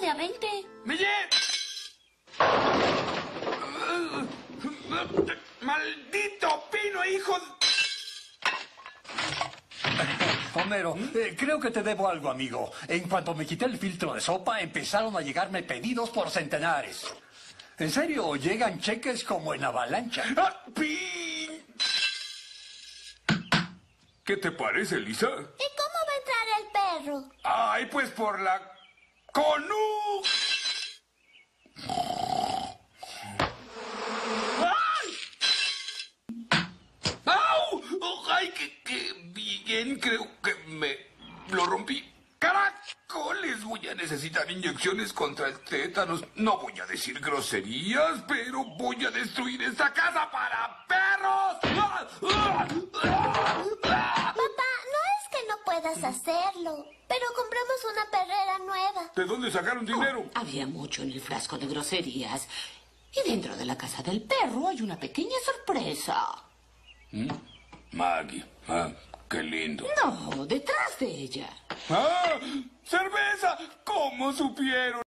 de a 20. ¡Millet! ¡Maldito pino, hijo! Homero, creo que te debo algo, amigo. En cuanto me quité el filtro de sopa, empezaron a llegarme pedidos por centenares. En serio, llegan cheques como en avalancha. ¡Ah, pin! ¿Qué te parece, Lisa? ¿Y cómo va a entrar el perro? Ay, pues por la... ¡Conú! ¡Ay! ¡Au! ¡Ay, qué bien! Creo que me lo rompí. ¡Caracoles! Voy a necesitar inyecciones contra el tétanos. No voy a decir groserías, pero voy a destruir esta casa para perros. Papá, no es que no puedas hacerlo, pero compramos una perrera nueva. ¿De dónde sacaron dinero? Había mucho en el frasco de groserías. Y dentro de la casa del perro hay una pequeña sorpresa. Maggie. Ah, qué lindo. No, detrás de ella. ¡Ah! ¡Cerveza! ¿Cómo supieron?